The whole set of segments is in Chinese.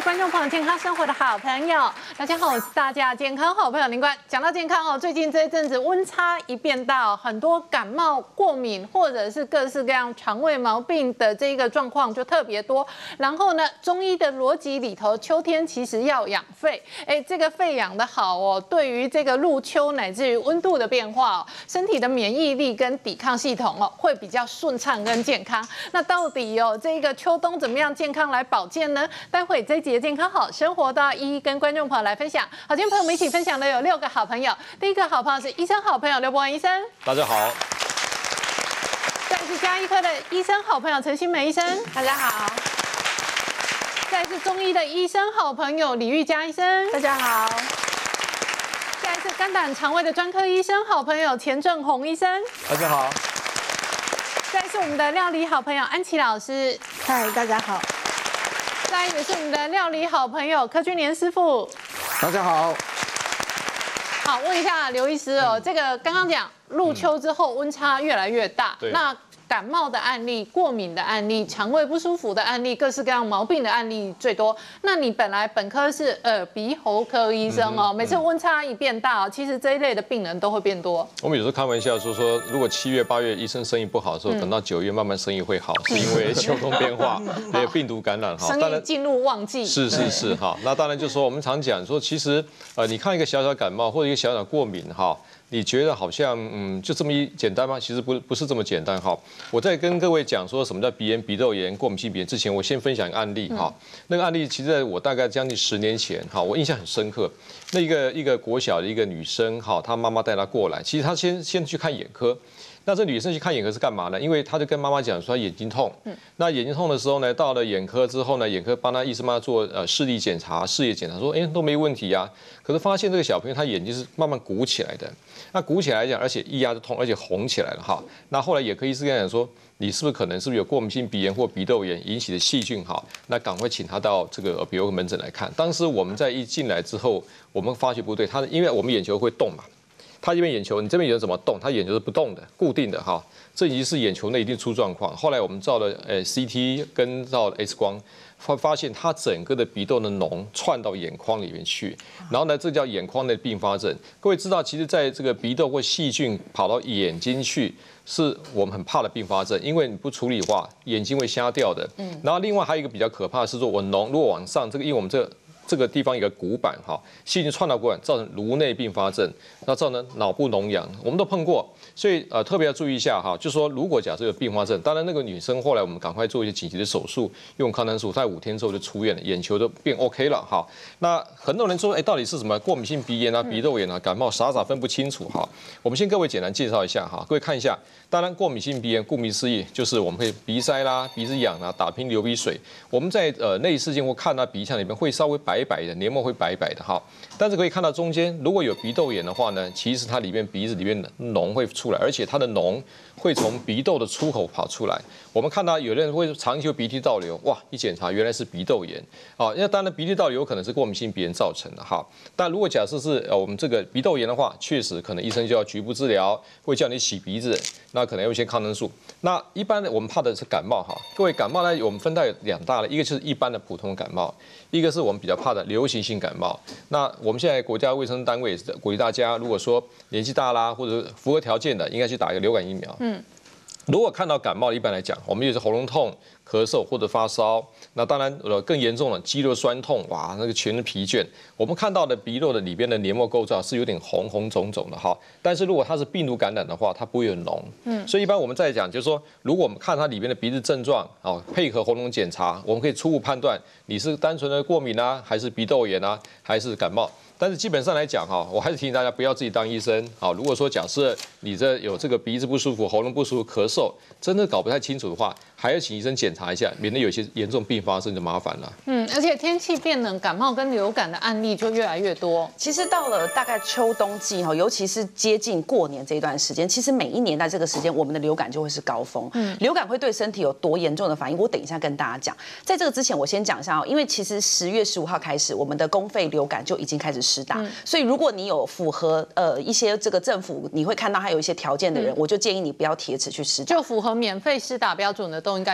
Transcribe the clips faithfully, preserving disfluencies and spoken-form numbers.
观众朋友，健康生活的好朋友，大家好，我是大家健康好朋友林冠。讲到健康哦，最近这一阵子温差一变大，很多感冒、过敏或者是各式各样肠胃毛病的这个状况就特别多。然后呢，中医的逻辑里头，秋天其实要养肺，哎，这个肺养得好哦，对于这个入秋乃至于温度的变化哦，身体的免疫力跟抵抗系统哦会比较顺畅跟健康。那到底哦，这个秋冬怎么样健康来保健呢？待会这一集的健康好生活都要一一跟观众朋友来分享。好，今天朋友们一起分享的有六个好朋友。第一个好朋友是医生好朋友刘伯文医生， 大家好。 再是家医科的医生好朋友陈新梅医生， 大家好。 再是中医的医生好朋友李玉佳医生， 大家好。 再是肝胆肠胃的专科医生好朋友钱正宏医生， 大家好。 再是我们的料理好朋友安琪老师， 嗨，大家好。 再也是我们的料理好朋友柯君年师傅， 大家好。 好，问一下刘医师哦，嗯、这个刚刚讲入秋之后温差越来越大， 嗯、 那感冒的案例、过敏的案例、肠胃不舒服的案例、各式各样毛病的案例最多。那你本来本科是耳鼻喉科医生哦，嗯、每次温差一变大哦，其实这一类的病人都会变多。 我们有时候开玩笑说说，如果七月、八月医生生意不好的时候，嗯、等到九月慢慢生意会好，是因为秋冬变化，还有病毒感染哈， 生意进入旺季。 是是是哈，那当然就是说我们常讲说，其实呃，你看一个小小感冒或者一个小小过敏哈。你觉得好像嗯就这么一简单吗？其实不不是这么简单哈。我在跟各位讲说什么叫鼻炎、鼻窦炎、过敏性鼻炎之前，我先分享一个案例哈。那个案例其实在我大概将近十年前哈，我印象很深刻。那一个一个国小的一个女生哈，她妈妈带她过来，其实她先先去看眼科。那这女生去看眼科是干嘛呢？因为她就跟妈妈讲说她眼睛痛。嗯。那眼睛痛的时候呢，到了眼科之后呢，眼科帮她医生帮她做呃视力检查、视野检查，说哎都没问题啊。可是发现这个小朋友他眼睛是慢慢鼓起来的。那鼓起来讲，而且一压就痛，而且红起来了哈。那后来眼科医师跟他讲说，你是不是可能是不是有过敏性鼻炎或鼻窦炎引起的细菌哈？那赶快请他到这个耳鼻喉科门诊来看。当时我们在一进来之后，我们发觉不对，他因为我们眼球会动嘛。他这边眼球，你这边眼球怎么动？他眼球是不动的，固定的哈。这已经是眼球内一定出状况。后来我们照了呃 C T 跟照了 X 光，发发现他整个的鼻窦的脓窜到眼眶里面去，然后呢，这叫眼眶内并发症。各位知道，其实在这个鼻窦或细菌跑到眼睛去，是我们很怕的并发症，因为你不处理的话，眼睛会瞎掉的。嗯。然后另外还有一个比较可怕的是说，我脓如果往上，这个因为我们这个。这个地方有个骨板哈，细菌窜到骨板，造成颅内并发症，那造成脑部脓疡，我们都碰过，所以呃特别要注意一下哈，就说如果假设有并发症，当然那个女生后来我们赶快做一些紧急的手术，用抗生素，在五天之后就出院了，眼球都变 OK 了哈。那很多人说，哎，到底是什么过敏性鼻炎啊、鼻窦炎啊、感冒，傻傻分不清楚哈。我们先各位简单介绍一下哈，各位看一下，当然过敏性鼻炎顾名思义就是我们会鼻塞啦、鼻子痒啊、打喷、流鼻水，我们在呃内视镜或看到鼻腔里面会稍微白。白白的黏膜会白白的哈，但是可以看到中间如果有鼻窦炎的话呢，其实它里面鼻子里面的脓会出来，而且它的脓会从鼻窦的出口跑出来。我们看到有的人会长期鼻涕倒流，哇，一检查原来是鼻窦炎啊。那当然鼻涕倒流有可能是过敏性鼻炎造成的哈。但如果假设是呃我们这个鼻窦炎的话，确实可能医生就要局部治疗，会叫你洗鼻子，那可能有一些抗生素。那一般的我们怕的是感冒哈，各位感冒呢我们分到两大类，一个就是一般的普通感冒，一个是我们比较怕的流行性感冒。那我们现在国家卫生单位也是鼓励大家，如果说年纪大啦或者符合条件的，应该去打一个流感疫苗。嗯。如果看到感冒，一般来讲，我们也是喉咙痛、咳嗽或者发烧。那当然，呃，更严重了，肌肉酸痛，哇，那个全身疲倦。我们看到的鼻窦的里边的黏膜构造是有点红红肿肿的哈。但是如果它是病毒感染的话，它不会有脓。嗯。所以一般我们在讲，就是说，如果我们看它里面的鼻子症状，哦，配合喉咙检查，我们可以初步判断你是单纯的过敏啊，还是鼻窦炎啊，还是感冒。但是基本上来讲哈，我还是提醒大家不要自己当医生。好，如果说假设你这有这个鼻子不舒服、喉咙不舒服、咳嗽，真的搞不太清楚的话，还要请医生检查一下，免得有些严重并发症就麻烦了。 嗯，而且天气变冷，感冒跟流感的案例就越来越多。 其实到了大概秋冬季哈，尤其是接近过年这一段时间，其实每一年在这个时间，我们的流感就会是高峰。嗯，流感会对身体有多严重的反应，我等一下跟大家讲。在这个之前，我先讲一下哦，因为其实十月十五号开始，我们的公费流感就已经开始施打，嗯、所以如果你有符合呃一些这个政府你会看到还有一些条件的人，嗯、我就建议你不要铁齿去施打。 就符合免费施打标准的都应该去打。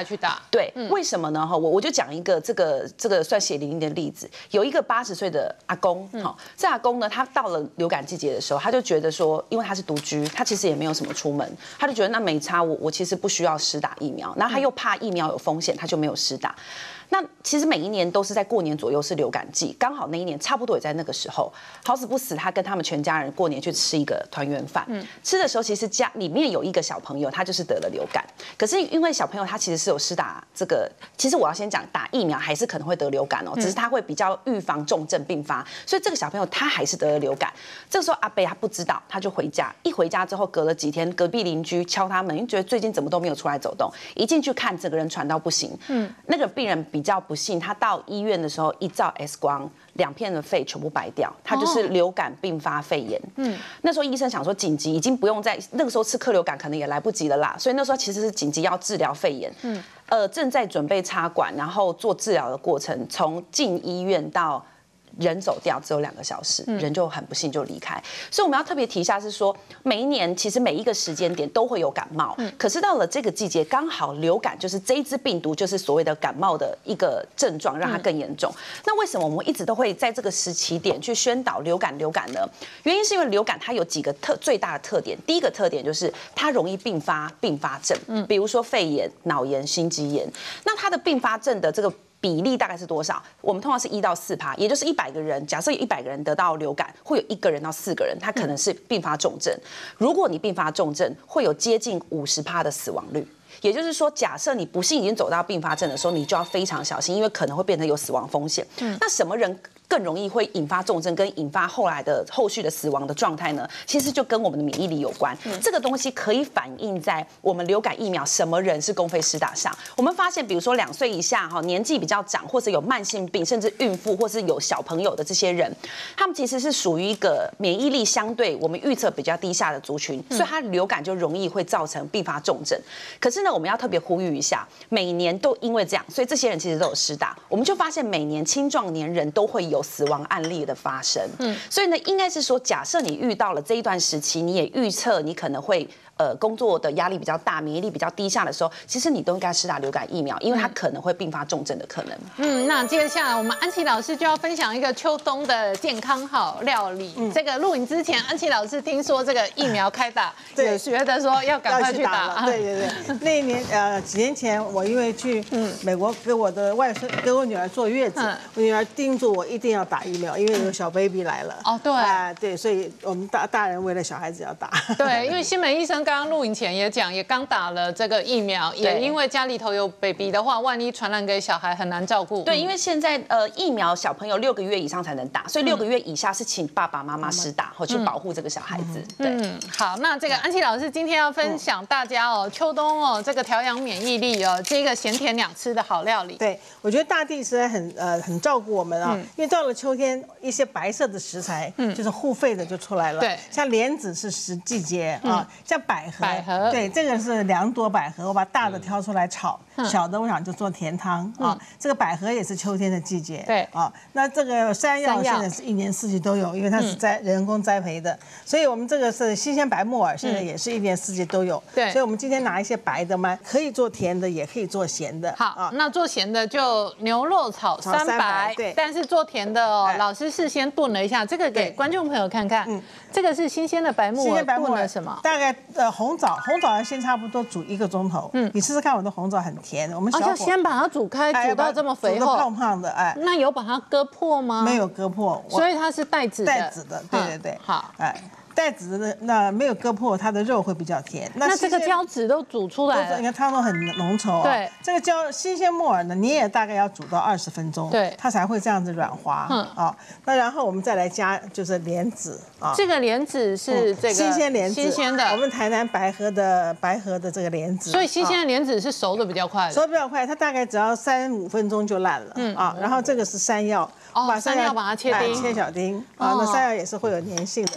对，为什么呢？哈，我我就讲一个这个这个算血淋淋的例子，有一个八十岁的阿公，哈，这阿公呢，他到了流感季节的时候，他就觉得说，因为他是独居，他其实也没有什么出门，他就觉得那没差，我我其实不需要施打疫苗，然后他又怕疫苗有风险，他就没有施打。那其实每一年都是在过年左右是流感季，刚好那一年差不多也在那个时候。好死不死，他跟他们全家人过年去吃一个团圆饭，嗯，吃的时候其实家里面有一个小朋友，他就是得了流感。可是因为小朋友他其实是有施打这个，其实我要先讲打疫苗还是可能会得流感哦，只是他会比较预防重症并发，所以这个小朋友他还是得了流感。这个时候阿伯他不知道，他就回家，一回家之后隔了几天，隔壁邻居敲他门，因为觉得最近怎么都没有出来走动，一进去看整个人喘到不行，嗯，那个病人比较不幸，他到医院的时候一照 X 光，两片的肺全部白掉，他就是流感并发肺炎。嗯，那时候医生想说紧急，已经不用再那个时候吃克流感可能也来不及了啦，所以那时候其实是紧急要治疗肺炎。嗯，呃，正在准备插管，然后做治疗的过程，从进医院到人走掉只有两个小时，人就很不幸就离开。所以我们要特别提一下，是说每一年其实每一个时间点都会有感冒，可是到了这个季节，刚好流感就是这一支病毒就是所谓的感冒的一个症状，让它更严重。那为什么我们一直都会在这个时期点去宣导流感流感呢？原因是因为流感它有几个特最大的特点，第一个特点就是它容易并发并发症，比如说肺炎、脑炎、心肌炎。那它的并发症的这个比例大概是多少？我们通常是一到四趴，也就是一百个人，假设有一百个人得到流感，会有一个人到四个人，他可能是并发重症。如果你并发重症，会有接近五十趴的死亡率。也就是说，假设你不幸已经走到并发症的时候，你就要非常小心，因为可能会变成有死亡风险。嗯，那什么人更容易会引发重症，跟引发后来的后续的死亡的状态呢？其实就跟我们的免疫力有关。这个东西可以反映在我们流感疫苗什么人是公费施打上。我们发现，比如说两岁以下哈，年纪比较长，或者有慢性病，甚至孕妇或是有小朋友的这些人，他们其实是属于一个免疫力相对我们预测比较低下的族群，所以它流感就容易会造成并发重症。可是呢，我们要特别呼吁一下，每年都因为这样，所以这些人其实都有施打，我们就发现每年青壮年人都会有死亡案例的发生。嗯，所以呢，应该是说，假设你遇到了这一段时期，你也预测你可能会呃工作的压力比较大，免疫力比较低下的时候，其实你都应该施打流感疫苗，因为它可能会并发重症的可能。 嗯，那接下来我们安琪老师就要分享一个秋冬的健康好料理。嗯、这个录影之前，安琪老师听说这个疫苗开打，也觉得说要赶快去打。 对对对，那一年呃几年前，我因为去美国给我的外孙给我女儿坐月子，嗯、我女儿叮嘱我一定要打疫苗，因为有小 baby 来了。 哦，对啊、呃，对，所以我们大大人为了小孩子要打。 对，因为新美医生刚刚录影前也讲，也刚打了这个疫苗，也因为家里头有 baby 的话，万一传染给小孩很难照顾。 对，因为现在呃疫苗小朋友六个月以上才能打，所以六个月以下是请爸爸妈妈施打，或去保护这个小孩子。对， 嗯，好，那这个安琪老师今天要分享大家哦，秋冬哦这个调养免疫力哦，这个咸甜两吃的好料理。 对，我觉得大地实在很呃很照顾我们啊，因为到了秋天，一些白色的食材，嗯，就是护肺的就出来了。 对， 像莲子是时季节啊，像百合， 百合， 对，这个是两朵百合，我把大的挑出来炒，小的我想就做甜汤啊。这个百合也是秋天的季节， 对啊。那这个山药现在是一年四季都有，因为它是栽人工栽培的，所以我们这个是新鲜白木耳，现在也是一年四季都有。 对， 所以我们今天拿一些白的嘛，可以做甜的，也可以做咸的。 好啊，那做咸的就牛肉炒三白，对。但是做甜的哦，老师事先炖了一下，这个给观众朋友看看。嗯，这个是新鲜的白木耳，炖了什么？ 大概呃红枣，红枣要先差不多煮一个钟头。嗯，你试试看，我的红枣很甜。我们小火先把它煮开，煮到这么肥厚， 胖胖的，哎。 那有把它割破吗？ 没有割破， 所以它是带籽的。 带籽的，对对对。 好， 哎。带籽的那没有割破，它的肉会比较甜。 那这个胶质都煮出来了， 你看汤都很浓稠啊。 对， 这个胶新鲜木耳呢，你也大概要煮到二十分钟， 对， 它才会这样子软滑。嗯啊，那然后我们再来加就是莲子啊。 这个莲子是这个新鲜莲子， 新鲜的。 我们台南白河的白河的这个莲子， 所以新鲜的莲子是熟的比较快的， 熟的比较快，它大概只要三五分钟就烂了。嗯啊，然后这个是山药， 把山药把它切丁， 切小丁啊，那山药也是会有粘性的。嗯。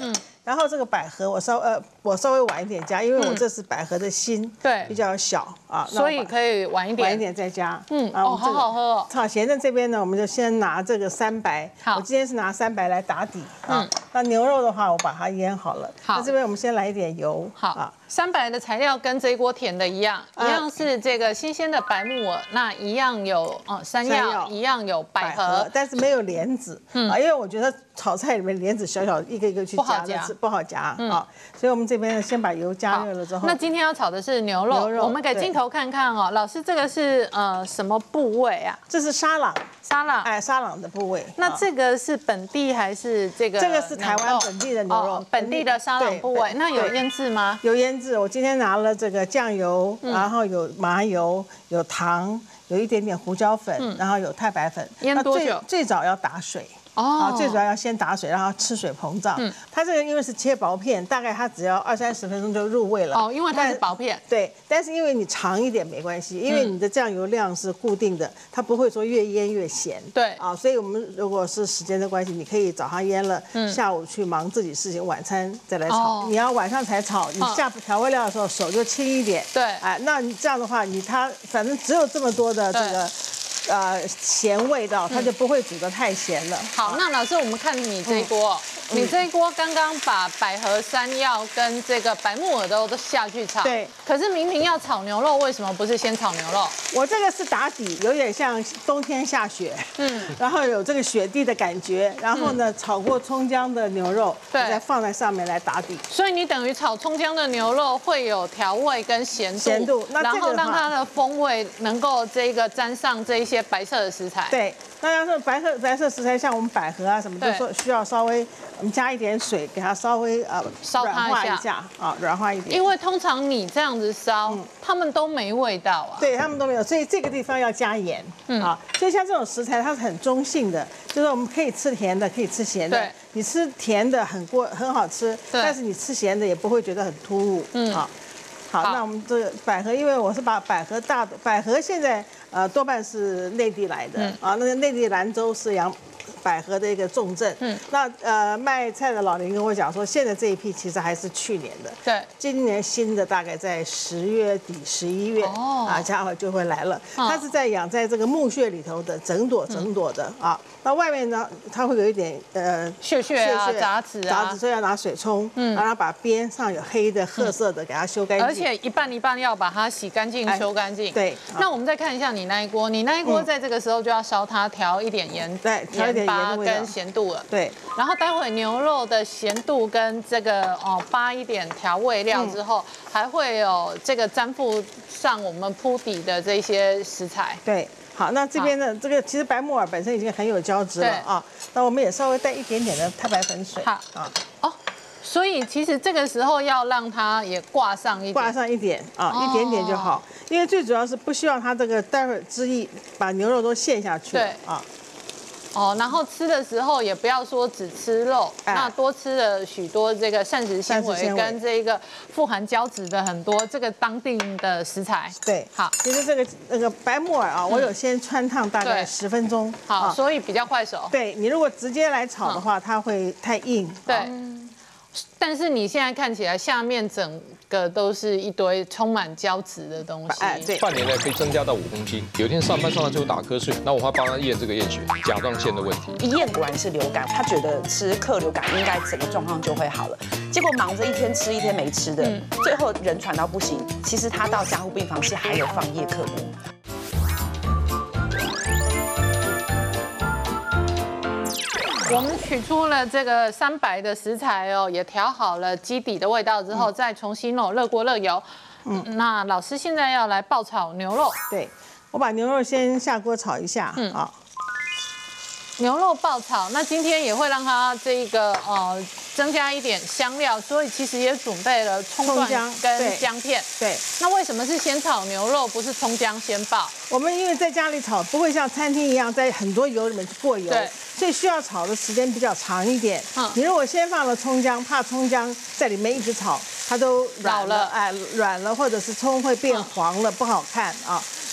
然后这个百合我稍呃我稍微晚一点加，因为我这是百合的心， 对， 比较小啊， 所以可以晚一点， 晚一点再加。 嗯，哦，好好喝哦。 炒咸的这边呢，我们就先拿这个三白， 好， 我今天是拿三白来打底啊。那牛肉的话，我把它腌好了。 好， 那这边我们先来一点油。 好啊。三白的材料跟这一锅甜的一样，一样是这个新鲜的白木耳，那一样有哦山药，一样有百合， 但是没有莲子啊，因为我觉得炒菜里面莲子小小一个一个去夹的是不好夹啊，所以我们这边呢先把油加热了之后。 那今天要炒的是牛肉，我们给镜头看看哦，老师这个是呃什么部位啊？ 这是沙朗， 沙朗， 哎，沙朗的部位。 那这个是本地还是这个？ 这个是台湾本地的牛肉， 本地的沙朗部位。那有腌制吗？ 有腌制，我今天拿了这个酱油，然后有麻油，有糖，有一点点胡椒粉，然后有太白粉。 腌多久？ 最早要打水。哦，最主要要先打水，让它吃水膨胀。嗯，它这个因为是切薄片，大概它只要二三十分钟就入味了。 哦，因为它是薄片。 对，但是因为你长一点没关系，因为你的酱油量是固定的，它不会说越腌越咸。 对。 啊，所以我们如果是时间的关系，你可以早上腌了，下午去忙自己事情，晚餐再来炒。你要晚上才炒，你下调味料的时候手就轻一点。 对。 哎，那你这样的话，你它反正只有这么多的这个。呃，咸味道，它就不会煮得太咸了。 好，那老师，我们看你这一锅，你这一锅刚刚把百合、山药跟这个白木耳都都下去炒。 对。 可是明明要炒牛肉，为什么不是先炒牛肉？ 我这个是打底，有点像冬天下雪，嗯，然后有这个雪地的感觉，然后呢，炒过葱姜的牛肉，对，再放在上面来打底。 所以你等于炒葱姜的牛肉会有调味跟咸度， 咸度， 然后让它的风味能够这个沾上这一些。白色的食材， 对，那要是白色白色食材，像我们百合啊什么，都说需要稍微我们加一点水，给它稍微呃烧它一下啊，软化一点。 因为通常你这样子烧，它们都没味道啊。 对，它们都没有，所以这个地方要加盐啊。所以像这种食材，它是很中性的，就是我们可以吃甜的，可以吃咸的。对，你吃甜的很过很好吃，但是你吃咸的也不会觉得很突兀。嗯，好。好，那我们这个百合，因为我是把百合大百合现在呃多半是内地来的啊，那个内地兰州是养百合的一个重镇。嗯，那呃卖菜的老林跟我讲说，现在这一批其实还是去年的。 对， 今年新的大概在十月底、十一月啊，家伙就会来了。它是在养在这个木屑里头的，整朵整朵的啊。那外面呢，它会有一点呃屑屑啊、杂质啊， 杂质，所以要拿水冲，嗯，然后把边上有黑的、褐色的给它修干净。 而且一半一半要把它洗干净、修干净。 对。 那我们再看一下你那一锅，你那一锅在这个时候就要烧它，调一点盐， 对，调一点盐的味道跟咸度了。 对。 然后待会牛肉的咸度跟这个哦扒一点调味料之后，还会有这个沾附上我们铺底的这些食材。 对。好，那这边呢，这个其实白木耳本身已经很有胶质了啊，那我们也稍微带一点点的太白粉水。好啊， 哦，所以其实这个时候要让它也挂上一点， 挂上一点啊，一点点就好，因为最主要是不希望它这个待会儿汁液把牛肉都陷下去。对啊。 哦，然后吃的时候也不要说只吃肉，那多吃了许多这个膳食纤维跟这个富含胶质的很多这个当地的食材。 对，好，其实这个那个白木耳啊，我有先汆烫大概十分钟， 好，所以比较快熟。 对你如果直接来炒的话，它会太硬。 对。但是你现在看起来下面整个都是一堆充满胶质的东西。哎， 对。半年内可以增加到五公斤。有一天上班上到最后打瞌睡，那我会帮他验这个验血，甲状腺的问题。 一验果然是流感，他觉得吃克流感应该整个状况就会好了。结果忙着一天吃一天没吃的，最后人喘到不行。其实他到加护病房是还有放叶克膜。 我们取出了这个三白的食材哦，也调好了基底的味道之后，再重新哦热锅热油。嗯，那老师现在要来爆炒牛肉。 对，我把牛肉先下锅炒一下。嗯啊， 牛肉爆炒，那今天也会让它这个呃增加一点香料，所以其实也准备了葱段跟姜片。对，那为什么是先炒牛肉，不是葱姜先爆？ 我们因为在家里炒，不会像餐厅一样在很多油里面去过油。对。所以需要炒的时间比较长一点。嗯，你如果先放了葱姜，怕葱姜在里面一直炒，它都软了，哎，软了，或者是葱会变黄了，不好看啊。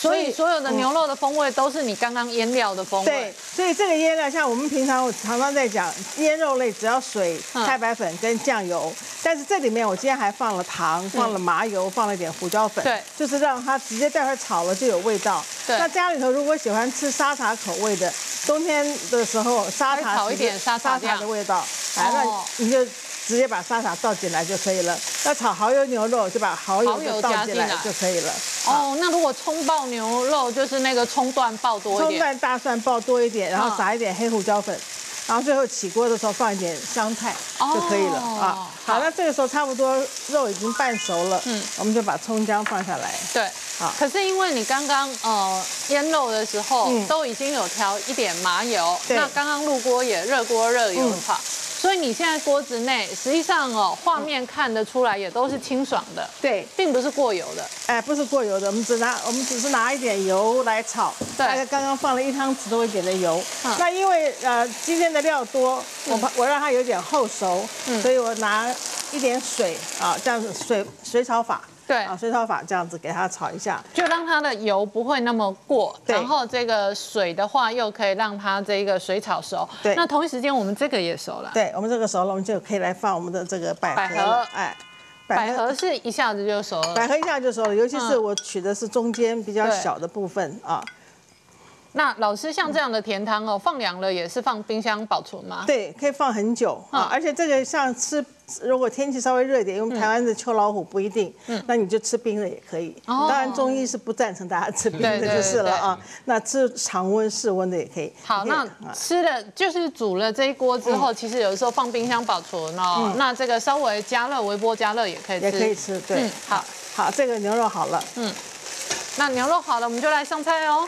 所以所有的牛肉的风味都是你刚刚腌料的风味。 对，所以这个腌料像我们平常我常常在讲腌肉类，只要水、太白粉跟酱油，但是这里面我今天还放了糖、放了麻油、放了一点胡椒粉， 对， 就是让它直接待会炒了就有味道。 对， 那家里头如果喜欢吃沙茶口味的，冬天的时候沙茶炒一点沙茶酱的味道，哎，那你就直接把沙茶倒进来就可以了。要炒蚝油牛肉，就把蚝油倒进来就可以了。 哦，那如果葱爆牛肉，就是那个葱段爆多一点， 葱段大蒜爆多一点，然后撒一点黑胡椒粉，然后最后起锅的时候放一点香菜就可以了啊。好，那这个时候差不多肉已经半熟了，嗯，我们就把葱姜放下来。 对，好。可是因为你刚刚呃腌肉的时候都已经有调一点麻油，那刚刚入锅也热锅热油炒。所以你现在锅子内，实际上哦，画面看得出来也都是清爽的， 对， 并不是过油的。 哎，不是过油的，我们只拿我们只是拿一点油来炒，大概刚刚放了一汤匙多一点的油。嗯、那因为呃今天的料多，我怕我让它有点后熟，嗯、所以我拿一点水啊，这样子水水炒法。对啊，水炒法这样子给它炒一下， 就让它的油不会那么过，然后这个水的话又可以让它这个水炒熟。对，那同一时间我们这个也熟了。 对，我们这个熟了，我们就可以来放我们的这个百合。百合，哎， 百合是一下子就熟了。 百合一下就熟了，尤其是我取的是中间比较小的部分啊。 那老师像这样的甜汤哦，放凉了也是放冰箱保存吗？ 对，可以放很久啊，而且这个像吃。如果天气稍微热一点，因为台湾的秋老虎不一定，嗯，那你就吃冰的也可以。当然中医是不赞成大家吃冰的就是了啊。那吃常温、室温的也可以。 好，那吃了就是煮了这一锅之后，其实有的时候放冰箱保存哦。那这个稍微加热、微波加热也可以吃。 也可以吃，对。好，好，这个牛肉好了。嗯， 那牛肉好了，我们就来上菜哦。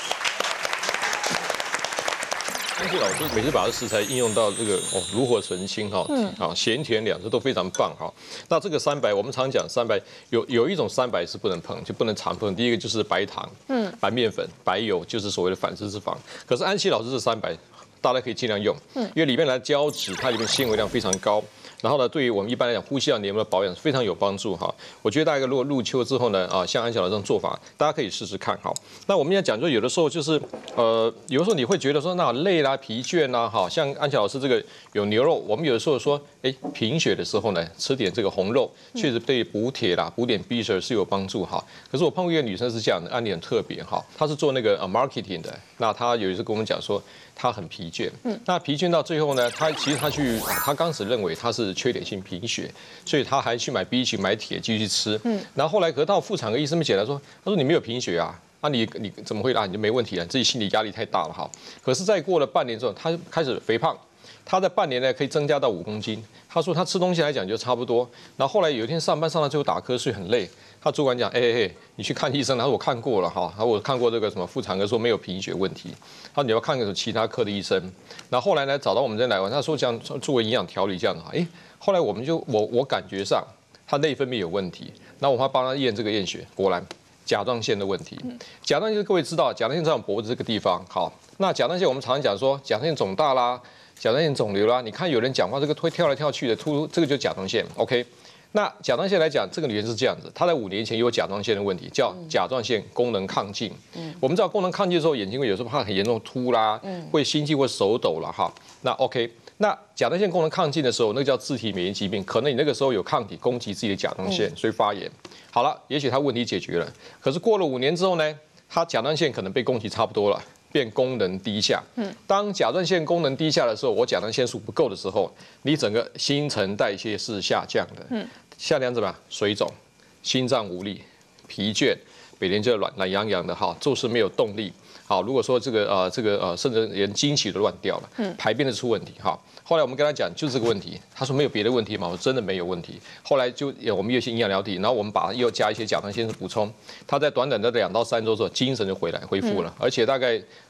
安琪老师每次把这食材应用到这个哦炉火纯青哈，嗯，好咸甜两色都非常棒哈。那这个三白，我们常讲三白有有一种三白是不能碰，就不能常碰。第一个就是白糖，嗯，白面粉、白油，就是所谓的反式脂肪。可是安琪老师这三白，大家可以尽量用，嗯，因为里面的胶质它里面纤维量非常高。然后呢，对于我们一般来讲，呼吸道黏膜的保养非常有帮助哈。我觉得大概如果入秋之后呢，啊，像安小老师这种做法，大家可以试试看哈。那我们要讲说，有的时候就是，呃，有的时候你会觉得说，那累啦、疲倦啦，哈，像安小老师这个有牛肉，我们有的时候说，哎，贫血的时候呢，吃点这个红肉，确实对补铁啦、补点 B 十二是有帮助哈。可是我碰过一个女生是这样的，案例很特别哈，她是做那个呃 marketing 的，那她有一次跟我们讲说。他很疲倦，嗯，那疲倦到最后呢，他其实他去，他刚开始认为他是缺铁性贫血，所以他还去买 B 群买铁继续吃，嗯，然后后来可到妇产科医生们检查说，他说你没有贫血啊，啊你你怎么会啊你就没问题了，自己心理压力太大了哈。可是再过了半年之后，他开始肥胖，他在半年呢可以增加到五公斤。他说他吃东西来讲就差不多，然后后来有一天上班上到最后打瞌睡很累。他主管讲，哎哎哎，你去看医生。他说我看过了哈，他说我看过这个什么妇产科说没有贫血问题。他说你要看个其他科的医生。然后后来呢，找到我们这来玩，他说这样作为营养调理这样的，哎，后来我们就我我感觉上他内分泌有问题，那我们帮他验这个验血，果然甲状腺的问题。甲状腺各位知道，甲状腺在我们脖子这个地方，好，那甲状腺我们常常讲说甲状腺肿大啦，甲状腺肿瘤啦，你看有人讲话这个会跳来跳去的，突这个就是甲状腺 ，OK。那甲状腺来讲，这个女人是这样子，她在五年前有甲状腺的问题，叫甲状腺功能亢进。嗯，我们知道功能亢进的时候，眼睛会有时候怕很严重凸啦，嗯，会心悸或手抖了哈。那 OK， 那甲状腺功能亢进的时候，那个叫自体免疫疾病，可能你那个时候有抗体攻击自己的甲状腺，所以发炎。好了，也许她问题解决了，可是过了五年之后呢，她甲状腺可能被攻击差不多了。变功能低下，嗯，当甲状腺功能低下的时候，我甲状腺素不够的时候，你整个新陈代谢是下降的，嗯，下降怎么样？水肿、心脏无力、疲倦，每天就懒懒洋洋的哈，做事没有动力。好，如果说这个呃这个呃，甚至连经期都乱掉了，嗯，排便的出问题哈。后来我们跟他讲就是这个问题，他说没有别的问题吗？我说真的没有问题。后来就我们有一些营养疗体，然后我们把又加一些甲状腺素补充，他在短短的两到三周之后精神就回来恢复了，而且大概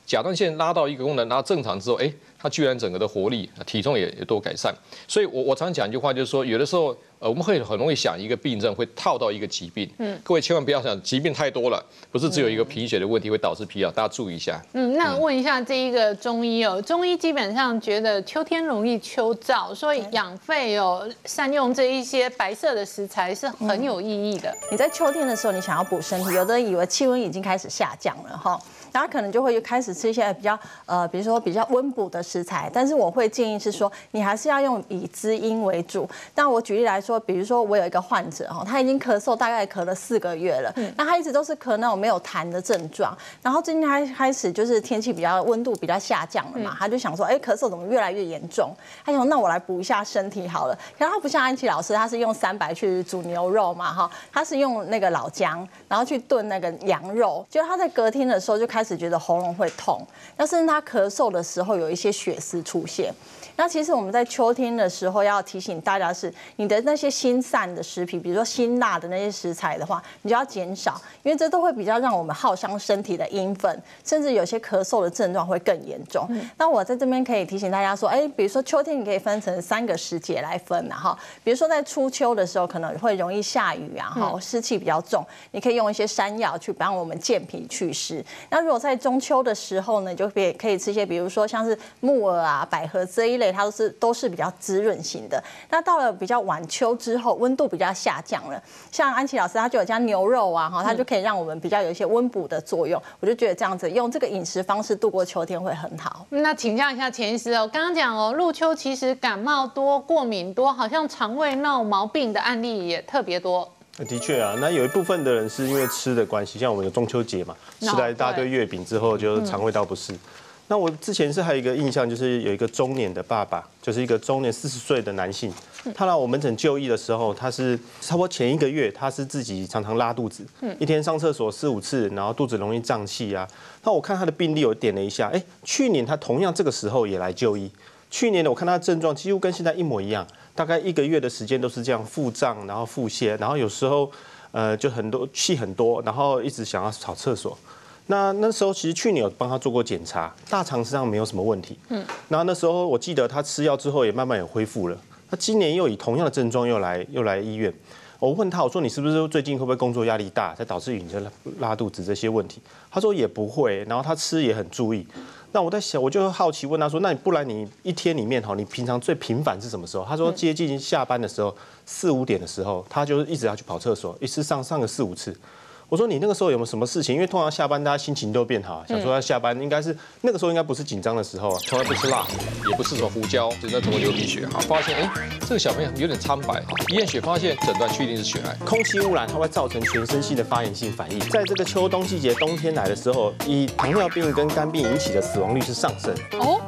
甲状腺拉到一个功能拉正常之后，哎，它居然整个的活力、体重也也都改善。所以我我常讲一句话，就是说，有的时候呃我们会很容易想一个病症会套到一个疾病。嗯，各位千万不要想疾病太多了，不是只有一个贫血的问题会导致疲劳，大家注意一下。嗯， 那问一下这一个中医哦，中医基本上觉得秋天容易秋燥，所以养肺哦，善用这一些白色的食材是很有意义的。 你在秋天的时候，你想要补身体，有的人以为气温已经开始下降了哈。然后可能就会开始吃一些比较呃，比如说比较温补的食材，但是我会建议是说，你还是要用以滋阴为主。那我举例来说，比如说我有一个患者哈，他已经咳嗽大概咳了四个月了，嗯、那他一直都是咳那种没有痰的症状，然后最近他开始就是天气比较温度比较下降了嘛，嗯、他就想说，哎，咳嗽怎么越来越严重？他想那我来补一下身体好了。可是他不像安琪老师，他是用三白去煮牛肉嘛哈，他是用那个老姜，然后去炖那个羊肉，就他在隔天的时候就开始。开始觉得喉咙会痛，那甚至他咳嗽的时候有一些血丝出现。那其实我们在秋天的时候要提醒大家是，你的那些辛散的食品，比如说辛辣的那些食材的话，你就要减少，因为这都会比较让我们耗伤身体的阴分，甚至有些咳嗽的症状会更严重。嗯、那我在这边可以提醒大家说，哎，比如说秋天你可以分成三个时节来分啊哈，比如说在初秋的时候可能会容易下雨啊哈，湿气比较重，你可以用一些山药去帮我们健脾祛湿。那如果在中秋的时候呢，就可以可以吃一些，比如说像是木耳啊、百合这一类，它都是都是比较滋润型的。那到了比较晚秋之后，温度比较下降了，像安琪老师他就有加牛肉啊，哈，它就可以让我们比较有一些温补的作用。我就觉得这样子用这个饮食方式度过秋天会很好。 那请教一下钱医师哦，刚刚讲哦，入秋其实感冒多、过敏多，好像肠胃闹毛病的案例也特别多。 的确啊，那有一部分的人是因为吃的关系，像我们有中秋节嘛，吃了一大堆月饼之后就肠胃道不适。那我之前是还有一个印象，就是有一个中年的爸爸，就是一个中年四十岁的男性，他来我门诊就医的时候，他是差不多前一个月，他是自己常常拉肚子，一天上厕所四五次，然后肚子容易胀气啊。那我看他的病历，我点了一下，哎，去年他同样这个时候也来就医，去年的我看他的症状几乎跟现在一模一样。大概一个月的时间都是这样腹胀，然后腹泻，然后有时候呃就很多气很多，然后一直想要跑厕所。那那时候其实去年有帮他做过检查，大肠实际上没有什么问题。嗯，那那时候我记得他吃药之后也慢慢有恢复了。那今年又以同样的症状又来又来医院，我问他我说你是不是最近会不会工作压力大，才导致你的拉肚子这些问题？他说也不会，然后他吃也很注意。那我在想，我就好奇问他说，那你不然你一天里面哈，你平常最频繁是什么时候？他说接近下班的时候，四五点的时候，他就一直要去跑厕所，一次上上个四五次。我说你那个时候有没有什么事情？因为通常下班大家心情都变好，想说他下班应该是那个时候应该不是紧张的时候啊， 从来不吃辣，也不是什么胡椒，只是那种流鼻血，好发现哎这个小朋友有点苍白，一验血发现诊断确定是血癌。 空气污染它会造成全身性的发炎性反应，在这个秋冬季节冬天来的时候，以糖尿病跟肝病引起的死亡率是上升。哦。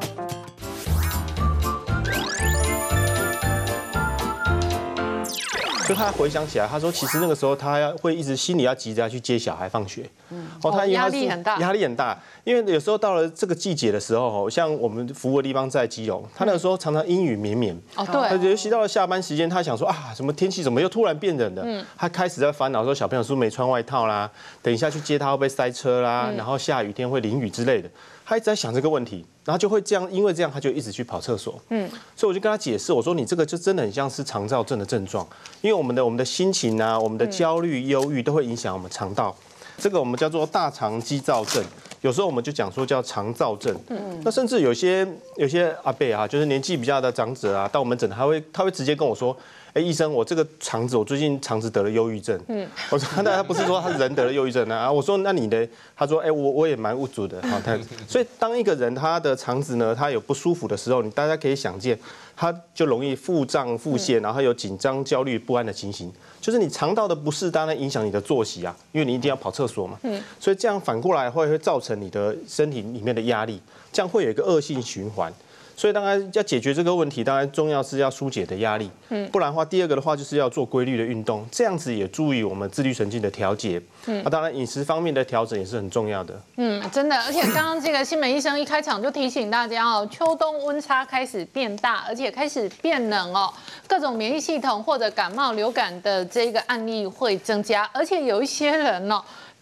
所以他回想起来，他说其实那个时候他要会一直心里要急着要去接小孩放学， 嗯，哦，他压力很大， 压力很大，因为有时候到了这个季节的时候，像我们服务的地方在基隆，他那个时候常常阴雨绵绵， 哦对， 尤其到了下班时间，他想说啊，什么天气怎么又突然变冷了？嗯，他开始在烦恼说小朋友是不是没穿外套啦，等一下去接他会不会塞车啦，然后下雨天会淋雨之类的。他一直在想这个问题，然后就会这样，因为这样他就一直去跑厕所。嗯，所以我就跟他解释，我说你这个就真的很像是肠躁症的症状，因为我们的我们的心情啊，我们的焦虑、忧郁都会影响我们肠道，这个我们叫做大肠激躁症，有时候我们就讲说叫肠躁症。嗯，那甚至有些有些阿伯啊，就是年纪比较的长者啊，到我们诊他会他会直接跟我说。哎，医生，我这个肠子，我最近肠子得了忧郁症。嗯，我说，但他不是说他人得了忧郁症啊。我说，那你的？他说，哎，我我也蛮无助的。好，他所以当一个人他的肠子呢，他有不舒服的时候，你大家可以想见，他就容易腹胀、腹泻，然后有紧张、焦虑、不安的情形。就是你肠道的不适，当然影响你的作息啊，因为你一定要跑厕所嘛。嗯，所以这样反过来会会造成你的身体里面的压力，这样会有一个恶性循环。所以当然要解决这个问题，当然重要是要疏解的压力，嗯，不然的话，第二个的话就是要做规律的运动，这样子也注意我们自律神经的调节，嗯，那当然饮食方面的调整也是很重要的， 嗯，真的，而且刚刚这个新美医生一开场就提醒大家哦，秋冬温差开始变大，而且开始变冷哦，各种免疫系统或者感冒、流感的这个案例会增加，而且有一些人哦。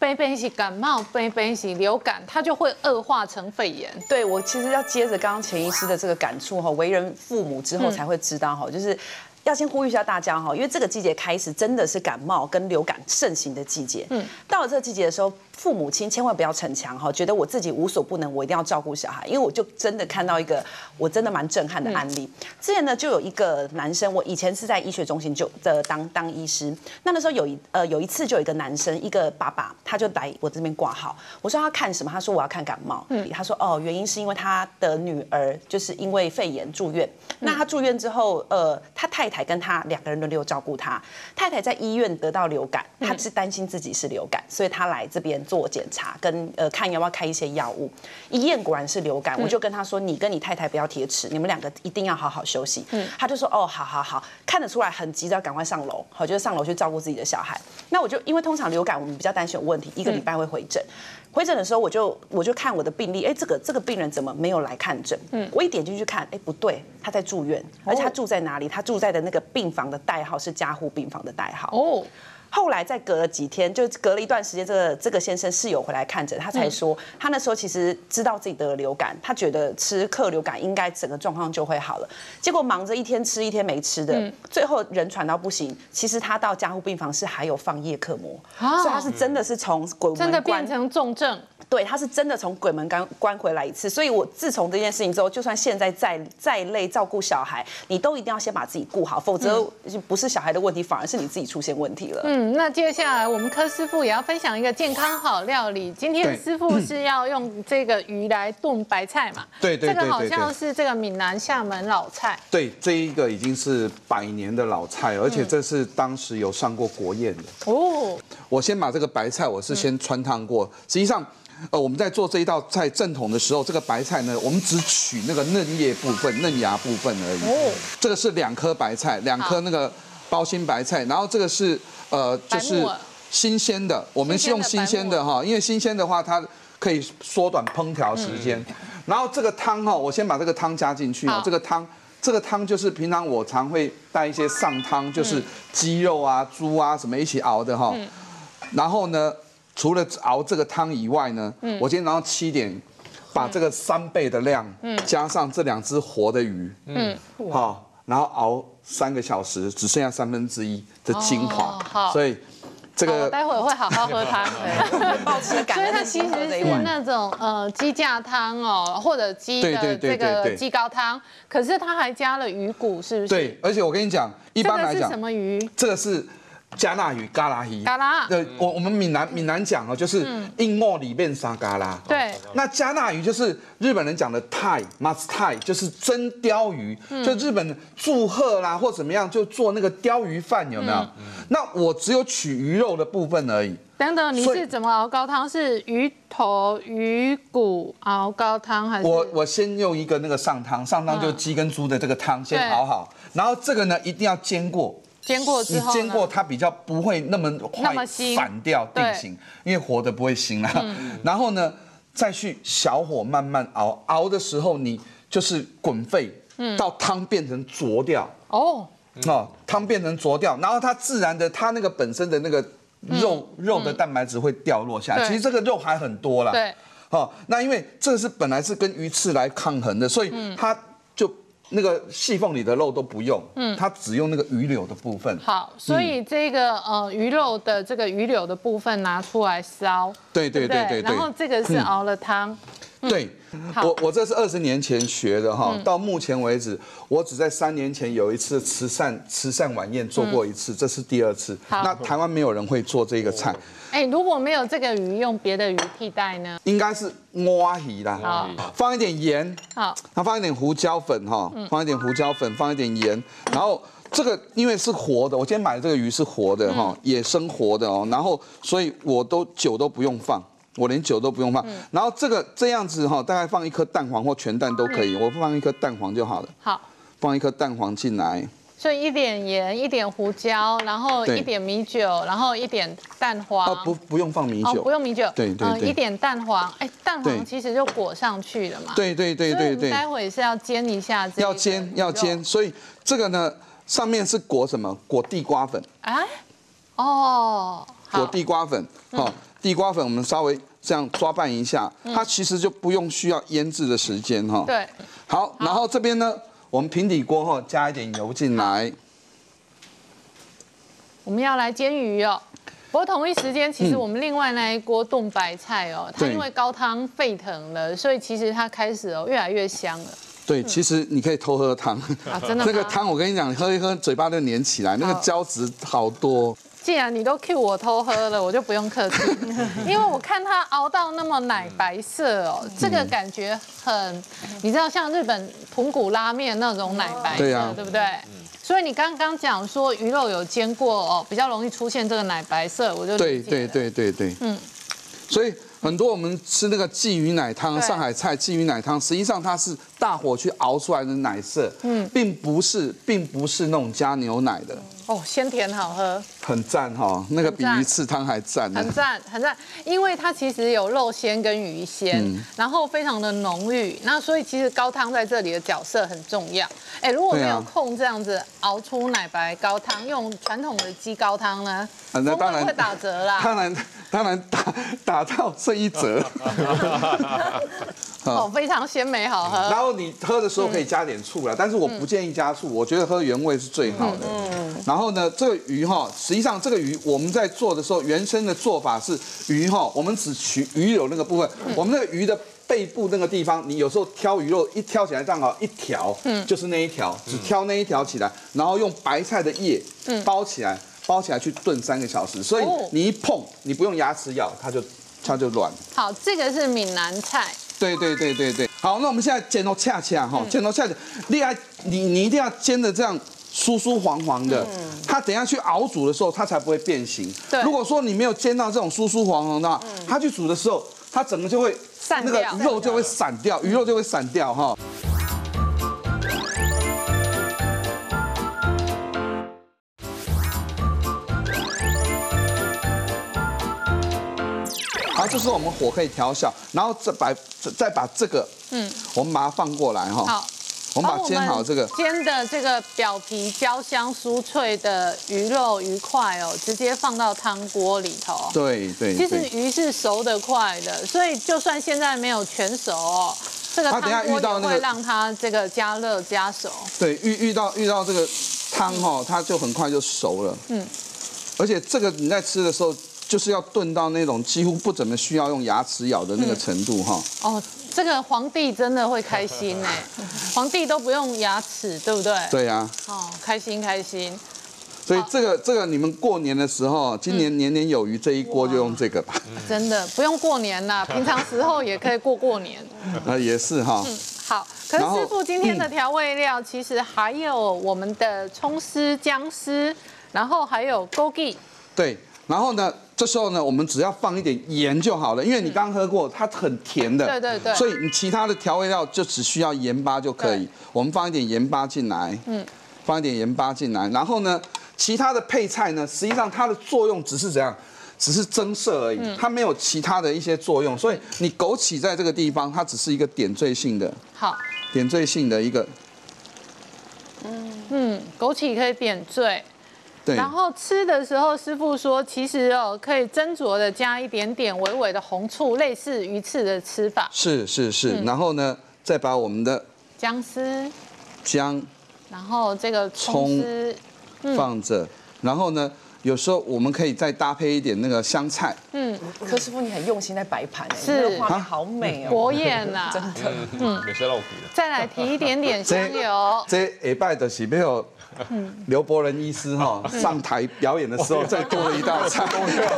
杯杯是感冒，杯杯是流感，它就会恶化成肺炎。 对，我其实要接着刚刚钱医师的这个感触哈，为人父母之后才会知道哈，就是。要先呼吁一下大家哈，因为这个季节开始真的是感冒跟流感盛行的季节。嗯，到了这个季节的时候，父母亲千万不要逞强哈，觉得我自己无所不能，我一定要照顾小孩。因为我就真的看到一个我真的蛮震撼的案例。嗯、之前呢，就有一个男生，我以前是在医学中心就的当当医师。那那时候有一呃有一次就有一个男生，一个爸爸，他就来我这边挂号。我说他看什么？他说我要看感冒。嗯，他说哦，原因是因为他的女儿就是因为肺炎住院。那他住院之后，呃，他太太跟他两个人轮流照顾他。太太在医院得到流感，他是担心自己是流感，所以他来这边做检查，跟呃看要不要开一些药物。一验果然是流感，我就跟他说：“你跟你太太不要铁齿，你们两个一定要好好休息。”嗯，他就说：“哦，好好好。”看得出来很急，要赶快上楼，好，就是上楼去照顾自己的小孩。那我就因为通常流感我们比较担心有问题，一个礼拜会回诊。回诊的时候，我就我就看我的病历，哎，这个这个病人怎么没有来看诊？嗯，我一点进去看，哎，不对，他在住院，而且他住在哪里？他住在的那个病房的代号是加护病房的代号。哦。后来再隔了几天，就隔了一段时间，这个这个先生室友回来看诊，他才说，他那时候其实知道自己得了流感，他觉得吃克流感应该整个状况就会好了。结果忙着一天吃一天没吃的，嗯、最后人喘到不行。其实他到加护病房是还有放叶克膜，哦、所以他是真的是从鬼门关真的变成重症。 对，他是真的从鬼门关关回来一次。所以我自从这件事情之后，就算现在再再累照顾小孩，你都一定要先把自己顾好，否则不是小孩的问题，反而是你自己出现问题了。嗯。 嗯，那接下来我们柯师傅也要分享一个健康好料理。今天师傅是要用这个鱼来炖白菜嘛？ 对对对对对， 这个好像是这个闽南厦门老菜。 对，这一个已经是百年的老菜，而且这是当时有上过国宴的。哦，我先把这个白菜，我是先汆烫过，实际上。呃，我们在做这一道菜正统的时候，这个白菜呢，我们只取那个嫩叶部分、嫩芽部分而已。哦，这个是两颗白菜，两颗那个包心白菜，然后这个是呃，就是新鲜的，我们是用新鲜的哈，因为新鲜的话它可以缩短烹调时间。嗯、然后这个汤哈，我先把这个汤加进去啊，这个汤。这个汤就是平常我常会带一些上汤，就是鸡肉啊、猪啊什么一起熬的哈。嗯、然后呢。除了熬这个汤以外呢，嗯、我今天早上七点把这个三倍的量，嗯、加上这两只活的鱼，嗯，好，然后熬三个小时，只剩下三分之一的精华，哦、所以这个待会会好好喝汤， 保持感恩的心。 所以它其实是那种呃鸡架汤哦，或者鸡的这个鸡高汤，可是它还加了鱼骨，是不是？ 对，而且我跟你讲，一般来讲， 这个是什么鱼？ 这个是。加纳鱼、嘎啦鱼， 嘎啦， 对，我我们闽南闽南讲哦，就是硬末里面撒嘎啦。 对， 那加纳鱼就是日本人讲的泰马斯泰，就是真鲷鱼，就日本祝贺啦或怎么样，就做那个鲷鱼饭，有没有？那我只有取鱼肉的部分而已。 等等，你是怎么熬高汤？是鱼头、鱼骨熬高汤还是？ 我我先用一个那个上汤，上汤就是鸡跟猪的这个汤先熬好，然后这个呢一定要煎过。 煎过之后， 你煎过它比较不会那么快散掉定型，因为活的不会腥啦。嗯、然后呢，再去小火慢慢熬，熬的时候你就是滚沸，嗯、到汤变成浊掉。哦，哦，汤变成浊掉，然后它自然的，它那个本身的那个肉、嗯、肉的蛋白质会掉落下来。嗯、其实这个肉还很多啦。 对。 哦，那因为这是本来是跟鱼翅来抗衡的，所以它就。那个细缝里的肉都不用，嗯，它只用那个鱼柳的部分。 好，所以这个呃鱼肉的这个鱼柳的部分拿出来烧， 对对对对对。 然后这个是熬了汤。 对，我我这是二十年前学的哈，到目前为止，我只在三年前有一次慈善慈善晚宴做过一次，这是第二次。那台湾没有人会做这个菜。 哎，如果没有这个鱼，用别的鱼替代呢？ 应该是蛙鱼啦，放一点盐，好，然后放一点胡椒粉哈，放一点胡椒粉，放一点盐，然后这个因为是活的，我今天买的这个鱼是活的哈，野生活的哦，然后所以我都酒都不用放。我连酒都不用放，嗯、然后这个这样子哈，大概放一颗蛋黄或全蛋都可以，嗯、我放一颗蛋黄就好了。 好， 放一颗蛋黄进来。 所以一点盐，一点胡椒，然后一点米酒，然后一点蛋黄。 哦，不不用放米酒， 哦、不用米酒。 对对对、 嗯。一点蛋黄，哎，蛋黄其实就裹上去了嘛。 对对对对对。 待会是要煎一下这个。 要煎要煎，所以这个呢，上面是裹什么？裹地瓜粉。哎， 哦。 裹地瓜粉，好，地瓜粉我们稍微这样抓拌一下，它其实就不用需要腌制的时间哈。 对， 好，然后这边呢，我们平底锅后加一点油进来。 我们要来煎鱼哦。不过同一时间，其实我们另外那一锅炖白菜哦，它因为高汤沸腾了，所以其实它开始哦越来越香了。 对，其实你可以偷喝汤啊，真的吗？ 这个汤我跟你讲，喝一喝嘴巴就粘起来，那个胶质好多。 既然你都 cue 我偷喝了，我就不用客气，因为我看它熬到那么奶白色哦，这个感觉很，你知道像日本豚骨拉面那种奶白色，对啊，对不对？所以你刚刚讲说鱼肉有煎过哦，比较容易出现这个奶白色，我就对对对对对，嗯，所以很多我们吃那个鲫鱼奶汤，上海菜鲫鱼奶汤，实际上它是大火去熬出来的奶色，嗯，并不是并不是那种加牛奶的。 哦，鲜甜好喝， 很赞哈，那个比鱼翅汤还赞， 很赞很赞，因为它其实有肉鲜跟鱼鲜，嗯、然后非常的浓郁，那所以其实高汤在这里的角色很重要。哎，如果没有空这样子熬出奶白高汤，用传统的鸡高汤呢， 啊、那当然会打折啦， 当然当然打打到剩一折。 哦，非常鲜美好喝。 然后你喝的时候可以加点醋啦，但是我不建议加醋，我觉得喝原味是最好的。嗯。然后呢，这个鱼哈，实际上这个鱼我们在做的时候，原生的做法是鱼哈，我们只取鱼柳那个部分，我们那个鱼的背部那个地方，你有时候挑鱼肉一挑起来正好一条，嗯，就是那一条，只挑那一条起来，然后用白菜的叶包起来，包起来去炖三个小时，所以你一碰，你不用牙齿咬，它就它就软。 好，这个是闽南菜。 对对对对对，好，那我们现在煎到恰恰哈，煎到恰恰，厉害，你你一定要煎的这样酥酥黄黄的，它等下去熬煮的时候，它才不会变形。如果说你没有煎到这种酥酥黄黄的话，它去煮的时候，它整个就会散那个肉就会散掉，鱼肉就会散掉哈。好，这时候我们火可以调小，然后再把再把这个，嗯，我们把它放过来哈。好，我们把煎好这个煎的这个表皮焦香酥脆的鱼肉鱼块哦，直接放到汤锅里头。 对对。 其实鱼是熟得快的，所以就算现在没有全熟哦，这个汤锅也会让它这个加热加熟。 对，遇遇到遇到这个汤哈，它就很快就熟了。嗯。而且这个你在吃的时候，就是要炖到那种几乎不怎么需要用牙齿咬的那个程度哈。 哦，这个皇帝真的会开心哎，皇帝都不用牙齿，对不对？ 对呀。 哦，开心开心。 所以这个这个你们过年的时候，今年年年有余这一锅就用这个吧。 真的不用过年啦，平常时候也可以过过年。 啊，也是哈。 嗯，好。可是师傅今天的调味料其实还有我们的葱丝、姜丝，然后还有枸杞。对， 然后呢？这时候呢，我们只要放一点盐就好了，因为你刚喝过，它很甜的， 对对对， 所以你其他的调味料就只需要盐巴就可以。我们放一点盐巴进来，嗯，放一点盐巴进来，然后呢，其他的配菜呢，实际上它的作用只是怎样，只是增色而已，它没有其他的一些作用，所以你枸杞在这个地方，它只是一个点缀性的， 好， 点缀性的一个， 嗯嗯，枸杞可以点缀。 对， 然后吃的时候，师傅说，其实哦，可以斟酌的加一点点微微的红醋，类似鱼翅的吃法。 是是是，嗯、然后呢，再把我们的姜丝、 姜， 然后这个葱丝放着，嗯、然后呢，有时候我们可以再搭配一点那个香菜。 嗯，柯师傅你很用心在摆盘哎， 是画面好美哦， 国宴呐， 真的， 嗯，没事老苦再来提一点点香油。 这礼拜的是没有。刘伯仁医师哈上台表演的时候，再多了一道菜，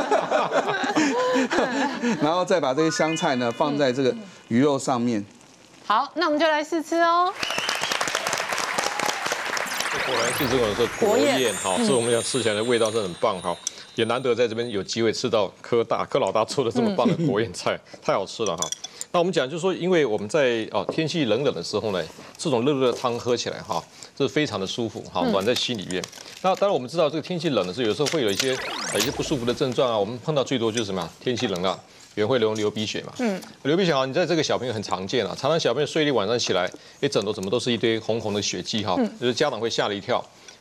然后再把这些香菜呢放在这个鱼肉上面。 好，那我们就来试吃哦。 果然是这种是国宴哈，是我们要吃起来的味道是很棒哈，也难得在这边有机会吃到柯大柯老大做的这么棒的国宴菜，太好吃了哈。那我们讲就是说，因为我们在哦天气冷冷的时候呢，这种热热的汤喝起来哈，这非常的舒服哈，暖在心里面。那当然我们知道这个天气冷的时候，有时候会有一些呃一些不舒服的症状啊，我们碰到最多就是什么呀？天气冷了，也会流流鼻血嘛。嗯，流鼻血啊，你在这个小朋友很常见啊，常常小朋友睡一晚上起来，一整头怎么都是一堆红红的血迹哈，就是家长会吓了一跳。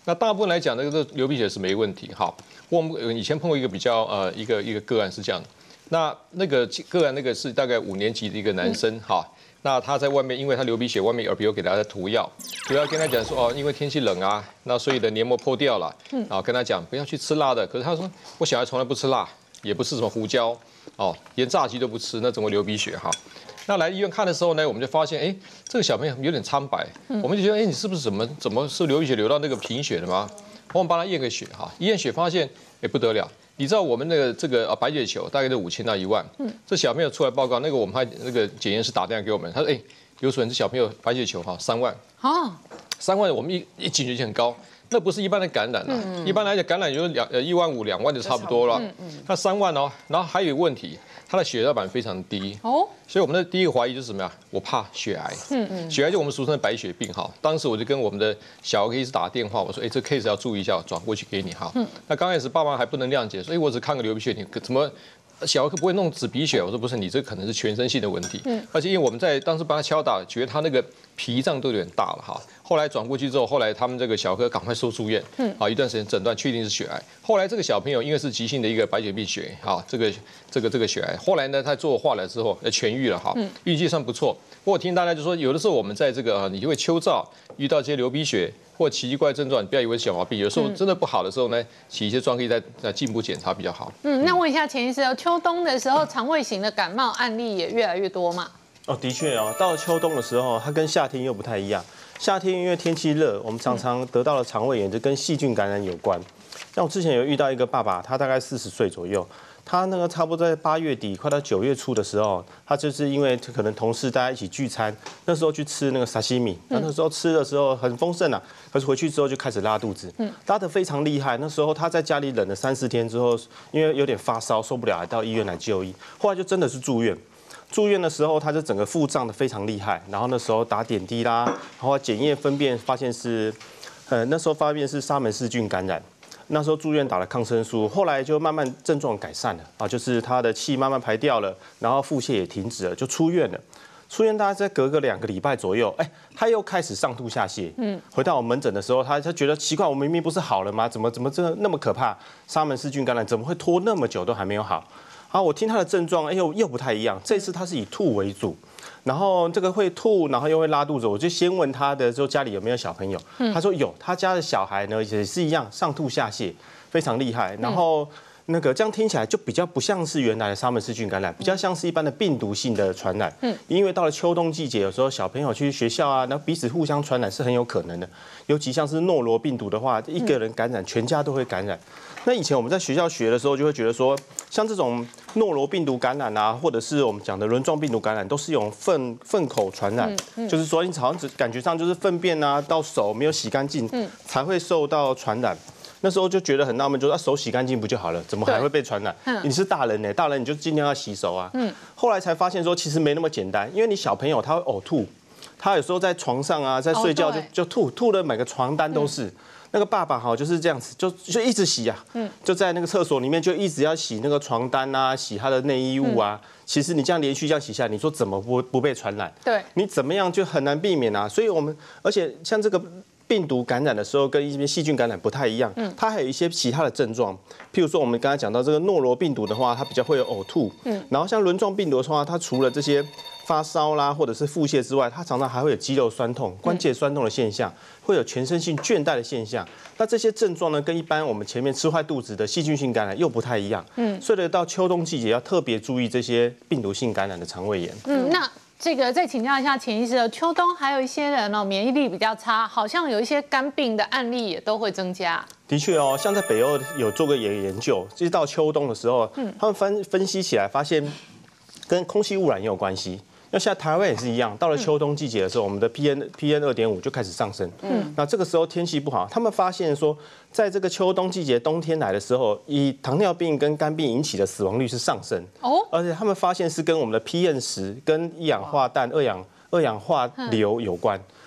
那大部分来讲，那个流鼻血是没问题。好，我们以前碰过一个比较呃一个一个个案是这样，那那个个案那个是大概五年级的一个男生哈。那他在外面，因为他流鼻血，外面耳鼻喉给他的涂药，涂药跟他讲说，哦，因为天气冷啊，那所以的黏膜破掉了，然后跟他讲不要去吃辣的。可是他说，我小孩从来不吃辣，也不吃什么胡椒，哦，连炸鸡都不吃，那怎么流鼻血哈？那来医院看的时候呢，我们就发现，哎，这个小朋友有点苍白，我们就觉得，哎，你是不是怎么怎么是流鼻血流到那个贫血了吗？我们帮他验个血哈，一验血发现，哎，不得了。你知道我们那个这个啊白血球大概是五千到一万，嗯，这小朋友出来报告，那个我们还那个检验师打电话给我们，他说，哎，刘主任，这小朋友白血球哈三万，啊，三万我们一一警觉性很高，那不是一般的感染啊，一般来讲感染有两呃一万五两万就差不多了，那三万哦，然后还有一个问题，他的血小板非常低哦，所以我们的第一个怀疑就是什么呀？我怕血癌，嗯嗯，血癌就我们俗称的白血病哈。当时我就跟我们的小儿科医师打电话，我说，哎，这 case 要注意一下，转过去给你哈。嗯，那刚开始爸妈还不能谅解，所以我只看个流鼻血，你怎么？小儿科不会弄紫鼻血，我说不是，你这可能是全身性的问题。嗯，而且因为我们在当时帮他敲打，觉得他那个脾脏都有点大了哈。后来转过去之后，后来他们这个小儿科赶快收住院，嗯，好一段时间诊断确定是血癌。后来这个小朋友因为是急性的一个白血病血，啊，这个这个这个血癌，后来呢他做化疗之后呃痊愈了哈，运气算不错。不过我听大家就说，有的时候我们在这个你就会秋燥遇到这些流鼻血或奇奇怪症状，你不要以为是小毛病，有时候真的不好的时候呢，起一些状可以再再进一步检查比较好。 嗯，那问一下钱医师，秋冬的时候肠胃型的感冒案例也越来越多嘛？ 哦，的确哦，到了秋冬的时候，它跟夏天又不太一样。夏天因为天气热，我们常常得到了肠胃炎，就跟细菌感染有关。像我之前有遇到一个爸爸，他大概四十岁左右，他那个差不多在八月底快到九月初的时候，他就是因为可能同事大家一起聚餐，那时候去吃那个沙西米，那那时候吃的时候很丰盛啊，可是回去之后就开始拉肚子，拉得非常厉害。那时候他在家里忍了三四天之后，因为有点发烧受不了，还到医院来就医，后来就真的是住院。住院的时候，他就整个腹胀的非常厉害，然后那时候打点滴啦，然后检验分辨发现是，呃，那时候发现是沙门氏菌感染。那时候住院打了抗生素，后来就慢慢症状改善了啊，就是他的气慢慢排掉了，然后腹泻也停止了，就出院了。出院大概再隔个两个礼拜左右，哎，他又开始上吐下泻。嗯，回到我们门诊的时候，他他觉得奇怪，我明明不是好了吗？怎么怎么这那么可怕？沙门氏菌感染怎么会拖那么久都还没有好？好，我听他的症状，哎呦又不太一样。这次他是以吐为主，然后这个会吐，然后又会拉肚子。我就先问他的，说家里有没有小朋友？他说有，他家的小孩呢也是一样，上吐下泻，非常厉害。然后那个这样听起来就比较不像是原来的沙门氏菌感染，比较像是一般的病毒性的传染。嗯，因为到了秋冬季节，有时候小朋友去学校啊，那彼此互相传染是很有可能的。尤其像是诺罗病毒的话，一个人感染，全家都会感染。那以前我们在学校学的时候，就会觉得说，像这种诺罗病毒感染啊，或者是我们讲的轮状病毒感染，都是用粪粪口传染，就是说你好像只感觉上就是粪便啊到手没有洗干净，才会受到传染。那时候就觉得很纳闷，就是手洗干净不就好了，怎么还会被传染？你是大人呢，大人你就尽量要洗手啊。后来才发现说，其实没那么简单，因为你小朋友他会呕吐，他有时候在床上啊，在睡觉就就吐，吐的每个床单都是。那个爸爸哈就是这样子，就就一直洗啊，嗯，就在那个厕所里面就一直要洗那个床单啊，洗他的内衣物啊。嗯、其实你这样连续这样洗下来，你说怎么不不被传染？对，你怎么样就很难避免啊。所以我们而且像这个病毒感染的时候，跟一些细菌感染不太一样，嗯，它还有一些其他的症状，譬如说我们刚才讲到这个诺罗病毒的话，它比较会有呕吐，嗯，然后像轮状病毒的话，它除了这些发烧啦或者是腹泻之外，它常常还会有肌肉酸痛、关节酸痛的现象，会有全身性倦怠的现象。那这些症状呢，跟一般我们前面吃坏肚子的细菌性感染又不太一样，嗯，所以到秋冬季节要特别注意这些病毒性感染的肠胃炎。 嗯，那这个再请教一下钱医师，秋冬还有一些人哦免疫力比较差，好像有一些肝病的案例也都会增加。 的确哦，像在北欧有做过研研究，就是到秋冬的时候，嗯，他们分分析起来发现跟空气污染也有关系。那现在台湾也是一样，到了秋冬季节的时候，我们的 P M P M 二点五就开始上升。嗯，那这个时候天气不好，他们发现说，在这个秋冬季节冬天来的时候，以糖尿病跟肝病引起的死亡率是上升。哦，而且他们发现是跟我们的 P M 十跟一氧化氮、二氧二氧化硫有关。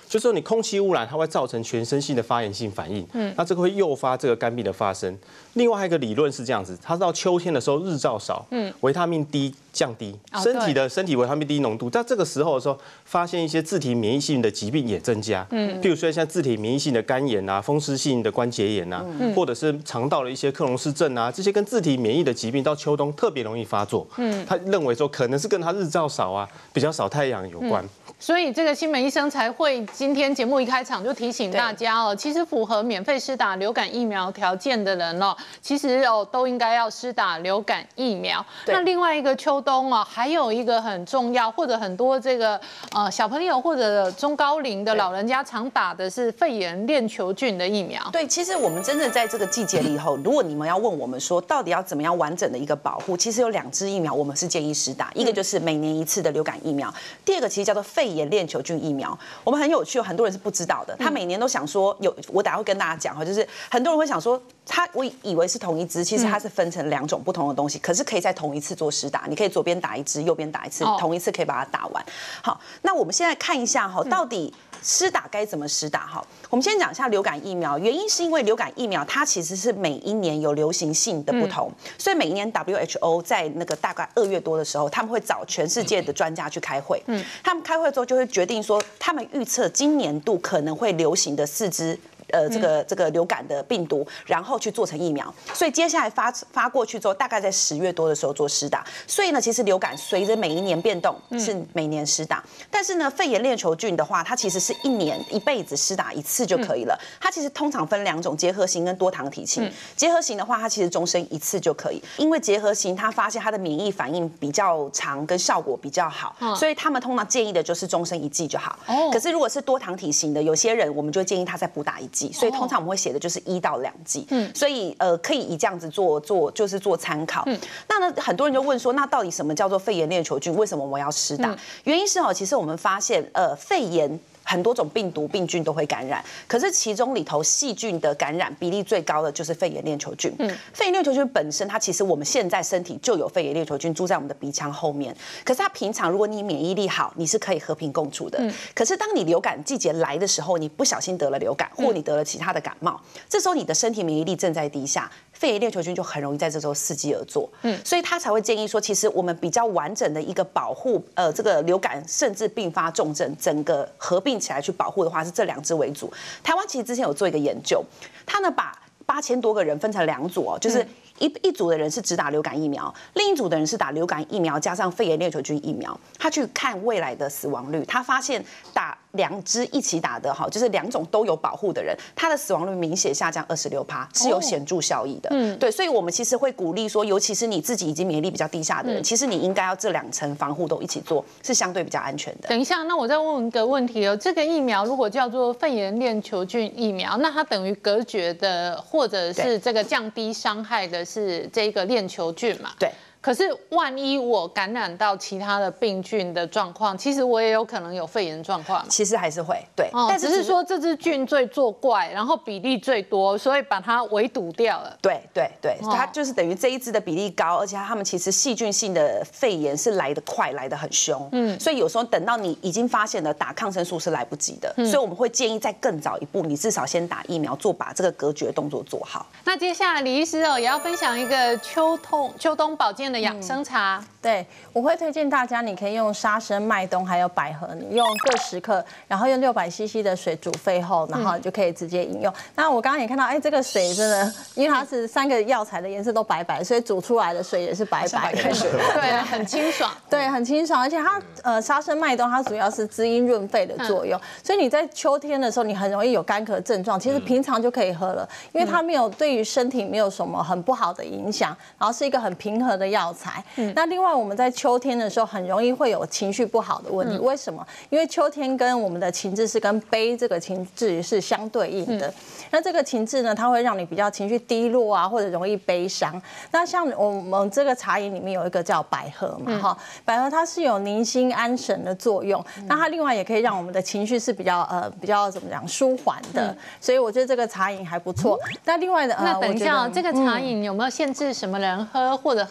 就是说你空气污染它会造成全身性的发炎性反应，嗯，那这个会诱发这个肝病的发生。另外还有一个理论是这样子，它到秋天的时候日照少，嗯，维他命 D 降低，身体的身体维他命 D 浓度，在这个时候的时候，发现一些自体免疫性的疾病也增加，嗯，譬如说像自体免疫性的肝炎啊、风湿性的关节炎啊，或者是肠道的一些克隆氏症啊，这些跟自体免疫的疾病到秋冬特别容易发作，嗯，他认为说可能是跟他日照少啊、比较少太阳有关。 所以这个新美医生才会今天节目一开场就提醒大家哦，其实符合免费施打流感疫苗条件的人哦，其实哦都应该要施打流感疫苗。那另外一个秋冬哦，还有一个很重要，或者很多这个呃小朋友或者中高龄的老人家常打的是肺炎链球菌的疫苗。 对，其实我们真的在这个季节里头，如果你们要问我们说到底要怎么样完整的一个保护，其实有两支疫苗我们是建议施打，一个就是每年一次的流感疫苗，第二个其实叫做肺炎链球菌疫苗。我们很有趣，很多人是不知道的，他每年都想说有，我等下会跟大家讲哈，就是很多人会想说，他我以为是同一支，其实它是分成两种不同的东西，可是可以在同一次做施打，你可以左边打一支，右边打一次，同一次可以把它打完。好，那我们现在看一下哈，到底施打该怎么施打哈？我们先讲一下流感疫苗，原因是因为流感疫苗它其实是每一年有流行性的不同，所以每一年 W H O 在那个大概二月多的时候，他们会找全世界的专家去开会，嗯，他们开会之后就会决定说，他们预测今年度可能会流行的四支。呃，这个这个流感的病毒，然后去做成疫苗，所以接下来发发过去之后，大概在十月多的时候做施打。所以呢，其实流感随着每一年变动是每年施打，但是呢，肺炎链球菌的话，它其实是一年一辈子施打一次就可以了。它其实通常分两种，结核型跟多糖体型。结核型的话，它其实终身一次就可以，因为结核型它发现它的免疫反应比较长，跟效果比较好，所以他们通常建议的就是终身一剂就好。可是如果是多糖体型的，有些人我们就会建议他再补打一剂。所以通常我们会写的就是一到两剂，嗯，所以呃可以以这样子做做就是做参考。嗯，那呢很多人就问说，那到底什么叫做肺炎链球菌？为什么我们要施打？嗯、原因是哦，其实我们发现呃肺炎。很多种病毒、病菌都会感染，可是其中里头细菌的感染比例最高的就是肺炎链球菌。嗯，肺炎链球菌本身，它其实我们现在身体就有肺炎链球菌住在我们的鼻腔后面，可是它平常如果你免疫力好，你是可以和平共处的。嗯，可是当你流感季节来的时候，你不小心得了流感，或你得了其他的感冒，这时候你的身体免疫力正在低下。肺炎链球菌就很容易在这时候伺机而作，嗯，所以他才会建议说，其实我们比较完整的一个保护，呃，这个流感甚至并发重症，整个合并起来去保护的话，是这两支为主。台湾其实之前有做一个研究，他呢把八千多个人分成两组哦，就是。一一组的人是只打流感疫苗，另一组的人是打流感疫苗加上肺炎链球菌疫苗。他去看未来的死亡率，他发现打两支一起打的哈，就是两种都有保护的人，他的死亡率明显下降二十六趴，是有显著效益的。嗯，对，所以我们其实会鼓励说，尤其是你自己已经免疫力比较低下的人，其实你应该要这两层防护都一起做，是相对比较安全的。 等一下，那我再问一个问题哦，这个疫苗如果叫做肺炎链球菌疫苗，那它等于隔绝的或者是这个降低伤害的是这个链球菌嘛？ 对。 可是万一我感染到其他的病菌的状况，其实我也有可能有肺炎状况。 其实还是会对， 哦、但只是说这支菌最作怪，然后比例最多，所以把它围堵掉了。 对对对，哦、它就是等于这一支的比例高，而且它们其实细菌性的肺炎是来得快，来得很凶。嗯，所以有时候等到你已经发现了，打抗生素是来不及的。嗯、所以我们会建议再更早一步，你至少先打疫苗，做把这个隔绝动作做好。 那接下来李医师哦，也要分享一个秋冬秋冬保健的养生茶。 嗯、对，我会推荐大家，你可以用沙参、麦冬还有百合，你用各十克，然后用六百 C C 的水煮沸后，然后就可以直接饮用。嗯、那我刚刚也看到，哎，这个水真的，因为它是三个药材的颜色都白白，所以煮出来的水也是白白的， 对，很清爽， 对，很清爽，而且它呃沙参、麦冬它主要是滋阴润肺的作用，嗯、所以你在秋天的时候，你很容易有干咳症状，其实平常就可以喝了，因为它没有对于身体没有什么很不好的影响，然后是一个很平和的药材。嗯、那另外我们在秋天的时候很容易会有情绪不好的问题，嗯、为什么？因为秋天跟我们的情志是跟悲这个情志是相对应的。嗯、那这个情志呢，它会让你比较情绪低落啊，或者容易悲伤。那像我们这个茶饮里面有一个叫百合嘛，哈、嗯，百合它是有宁心安神的作用，嗯、那它另外也可以让我们的情绪是比较呃比较怎么讲舒缓的，嗯、所以我觉得这个茶饮还不错。嗯、那另外的，呃、 那等一下、哦，这个茶饮有没有限制什么人喝或者喝的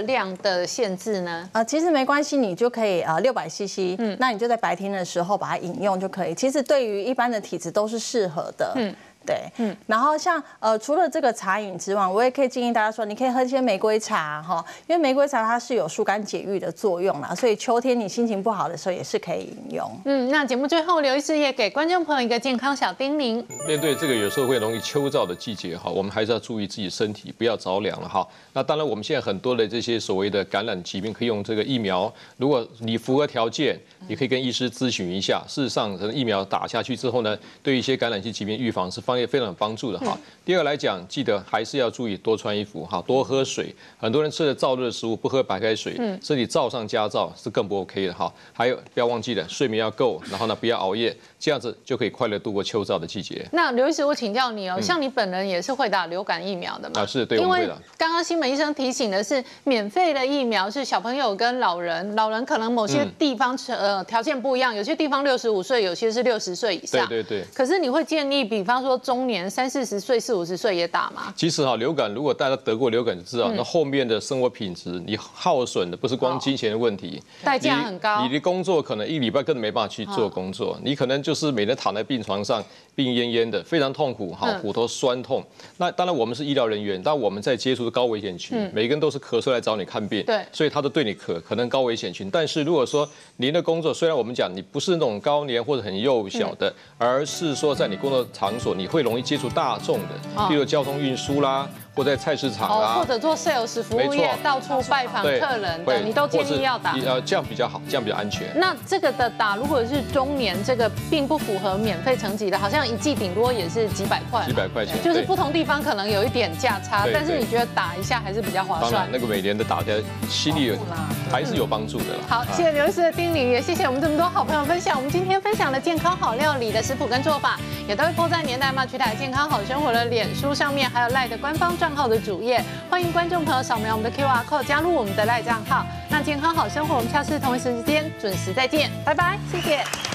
量的限制呢？ 呃，其实没关系，你就可以呃六百 C C， 嗯，那你就在白天的时候把它饮用就可以。其实对于一般的体质都是适合的，嗯。对，嗯，然后像呃，除了这个茶饮之外，我也可以建议大家说，你可以喝一些玫瑰茶哈，因为玫瑰茶它是有疏肝解郁的作用啦，所以秋天你心情不好的时候也是可以饮用。嗯， 那节目最后，刘医师也给观众朋友一个健康小叮咛。 面对这个有时候会容易秋燥的季节哈，我们还是要注意自己身体，不要着凉了哈。那当然，我们现在很多的这些所谓的感染疾病可以用这个疫苗，如果你符合条件，你可以跟医师咨询一下。事实上，可能疫苗打下去之后呢，对一些感染性疾病预防是方面非常有帮助的。哈，第二个来讲，记得还是要注意多穿衣服，哈，多喝水。很多人吃了燥热的食物，不喝白开水，嗯，身体燥上加燥是更不 OK 的哈。还有不要忘记了，睡眠要够，然后呢不要熬夜，这样子就可以快乐度过秋燥的季节。 那刘医师，我请教你哦，像你本人也是会打流感疫苗的吗？ 啊，是对， 因为的。 刚刚新闻医生提醒的是，免费的疫苗是小朋友跟老人，老人可能某些地方呃条件不一样，有些地方六十五岁，有些是六十岁以上。 对对对。 可是你会建议，比方说中年三四十岁、四五十岁也打吗？ 其实哈，流感如果大家得过流感就知道，嗯、那后面的生活品质，你耗损的不是光金钱的问题， 代价很高。 你的工作可能一礼拜根本没办法去做工作，你可能就是每天躺在病床上，病恹恹的，非常痛苦，哈，骨头酸痛。那当然我们是医疗人员，但我们在接触的高危险群，每个人都是咳嗽来找你看病， 对， 所以他都对你咳，可能高危险群。但是如果说您的工作，虽然我们讲你不是那种高年或者很幼小的，而是说在你工作场所，你会容易接触大众的，例如交通运输啦。或在菜市场啊， 或者做 sales 服务业，到处拜访客人的，你都建议要打。 呃，这样比较好，这样比较安全。 那这个的打，如果是中年，这个并不符合免费层级的，好像一剂顶多也是几百块， 几百块钱， 就是不同地方可能有一点价差，但是你觉得打一下还是比较划算。 当然，那个每年的打的心力还是有帮助的啦。 好，谢谢刘医师的叮咛，也谢谢我们这么多好朋友分享。我们今天分享的健康好料理的食谱跟做法，也都会播在年代骂区台健康好生活的脸书上面，还有赖的官方账号的主页。欢迎观众朋友扫描我们的 Q R code 加入我们的赖账号。那健康好生活，我们下次同一时间准时再见，拜拜，谢谢。